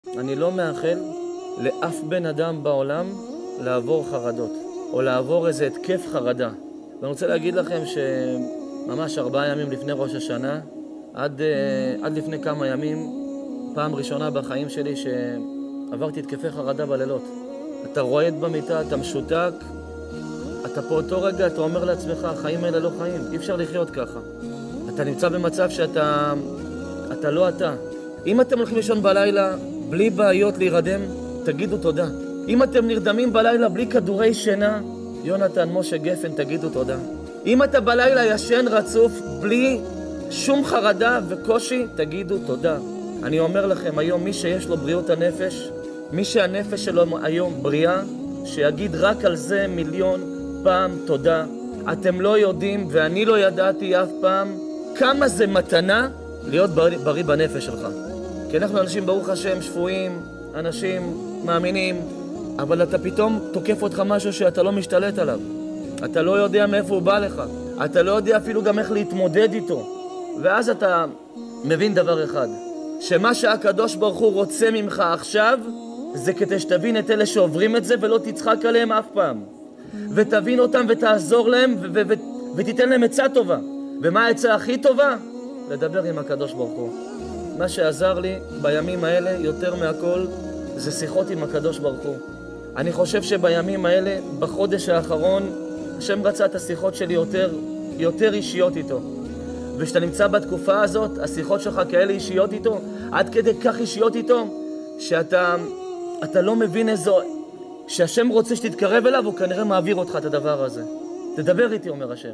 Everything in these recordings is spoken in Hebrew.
אני לא מאחל לאף בן אדם בעולם לעבור חרדות, או לעבור איזה התקף חרדה. ואני רוצה להגיד לכם שממש 4 ימים לפני ראש השנה, עד לפני כמה ימים, פעם ראשונה בחיים שלי שעברתי התקפי חרדה בלילות. אתה רועד במיטה, אתה משותק, אתה פה אותו רגע, אתה אומר לעצמך, החיים האלה לא חיים, אי אפשר לחיות ככה. אתה נמצא במצב שאתה לא אתה. אם אתם הולכים לישון בלילה בלי בעיות להירדם, תגידו תודה. אם אתם נרדמים בלילה בלי כדורי שינה, יונתן, משה גפן, תגידו תודה. אם אתה בלילה ישן רצוף בלי שום חרדה וקושי, תגידו תודה. אני אומר לכם, היום מי שיש לו בריאות הנפש, מי שהנפש שלו היום בריאה, שיגיד רק על זה 1,000,000 פעם תודה. אתם לא יודעים, ואני לא ידעתי אף פעם, כמה זה מתנה להיות בריא בנפש שלך. כי אנחנו אנשים ברוך השם שפויים, אנשים מאמינים, אבל אתה פתאום תוקף אותך משהו שאתה לא משתלט עליו. אתה לא יודע מאיפה הוא בא לך. אתה לא יודע אפילו גם איך להתמודד איתו. ואז אתה מבין דבר אחד, שמה שהקדוש ברוך הוא רוצה ממך עכשיו, זה כדי שתבין את אלה שעוברים את זה ולא תצחק עליהם אף פעם. ותבין אותם ותעזור להם ותיתן להם עצה טובה. ומה העצה הכי טובה? לדבר עם הקדוש ברוך הוא. מה שעזר לי בימים האלה יותר מהכל זה שיחות עם הקדוש ברוך הוא. אני חושב שבימים האלה, בחודש האחרון, השם רצה את השיחות שלי יותר אישיות איתו. וכשאתה נמצא בתקופה הזאת, השיחות שלך כאלה אישיות איתו, עד כדי כך אישיות איתו, שאתה לא מבין שהשם רוצה שתתקרב אליו, הוא כנראה מעביר אותך את הדבר הזה. תדבר איתי, אומר השם.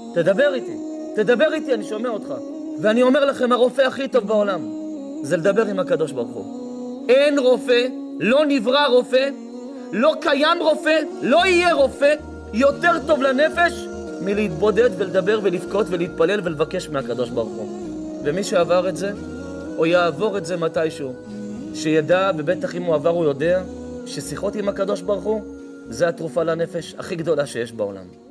תדבר איתי, אני שומע אותך. ואני אומר לכם, הרופא הכי טוב בעולם, זה לדבר עם הקדוש ברוך הוא. אין רופא, לא נברא רופא, לא קיים רופא, לא יהיה רופא, יותר טוב לנפש, מלהתבודד ולדבר ולבכות ולהתפלל ולבקש מהקדוש ברוך הוא. ומי שעבר את זה, או יעבור את זה מתישהו, שידע, ובטח אם הוא עבר הוא יודע, ששיחות עם הקדוש ברוך הוא, זה התרופה לנפש הכי גדולה שיש בעולם.